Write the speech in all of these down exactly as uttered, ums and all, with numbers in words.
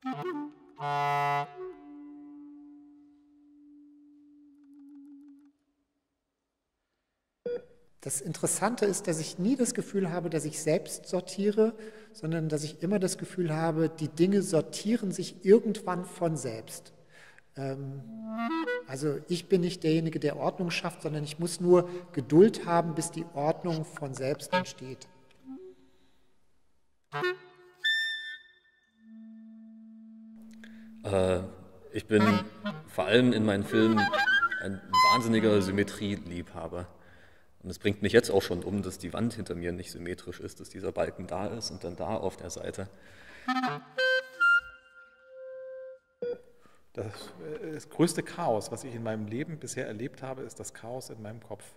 Das Interessante ist, dass ich nie das Gefühl habe, dass ich selbst sortiere, sondern dass ich immer das Gefühl habe, die Dinge sortieren sich irgendwann von selbst. Ähm, also ich bin nicht derjenige, der Ordnung schafft, sondern ich muss nur Geduld haben, bis die Ordnung von selbst entsteht. Äh, ich bin vor allem in meinen Filmen ein wahnsinniger Symmetrieliebhaber. Und es bringt mich jetzt auch schon um, dass die Wand hinter mir nicht symmetrisch ist, dass dieser Balken da ist und dann da auf der Seite. Das, das größte Chaos, was ich in meinem Leben bisher erlebt habe, ist das Chaos in meinem Kopf.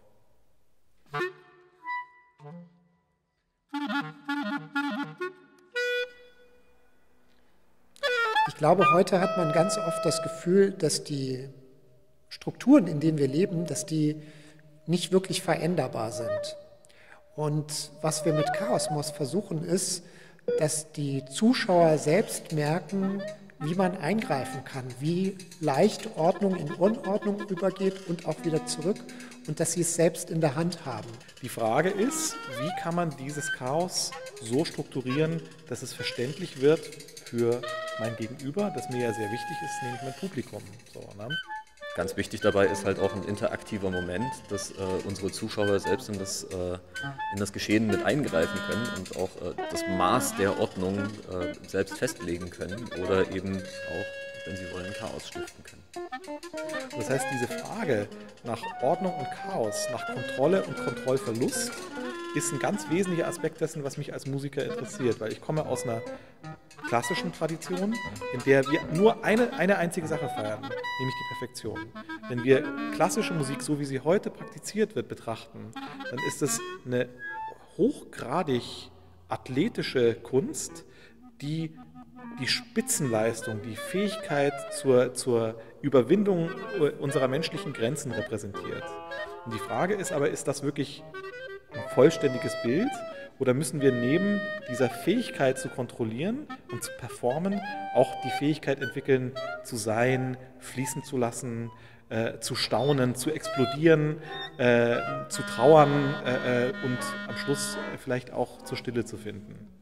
Ich glaube, heute hat man ganz oft das Gefühl, dass die Strukturen, in denen wir leben, dass die nicht wirklich veränderbar sind. Und was wir mit Chaosmos versuchen, ist, dass die Zuschauer selbst merken, wie man eingreifen kann, wie leicht Ordnung in Unordnung übergeht und auch wieder zurück und dass sie es selbst in der Hand haben. Die Frage ist, wie kann man dieses Chaos so strukturieren, dass es verständlich wird für mein Gegenüber, das mir ja sehr wichtig ist, nämlich mein Publikum. So, ne? Ganz wichtig dabei ist halt auch ein interaktiver Moment, dass äh, unsere Zuschauer selbst in das, äh, in das Geschehen mit eingreifen können und auch äh, das Maß der Ordnung äh, selbst festlegen können oder eben auch, wenn sie wollen, Chaos stiften können. Das heißt, diese Frage nach Ordnung und Chaos, nach Kontrolle und Kontrollverlust ist ein ganz wesentlicher Aspekt dessen, was mich als Musiker interessiert, weil ich komme aus einer klassischen Tradition, in der wir nur eine, eine einzige Sache feiern, nämlich die Perfektion. Wenn wir klassische Musik, so wie sie heute praktiziert wird, betrachten, dann ist es eine hochgradig athletische Kunst, die die Spitzenleistung, die Fähigkeit zur, zur Überwindung unserer menschlichen Grenzen repräsentiert. Und die Frage ist aber, ist das wirklich ein vollständiges Bild? Oder müssen wir neben dieser Fähigkeit zu kontrollieren und zu performen auch die Fähigkeit entwickeln, zu sein, fließen zu lassen, äh, zu staunen, zu explodieren, äh, zu trauern äh, und am Schluss vielleicht auch zur Stille zu finden?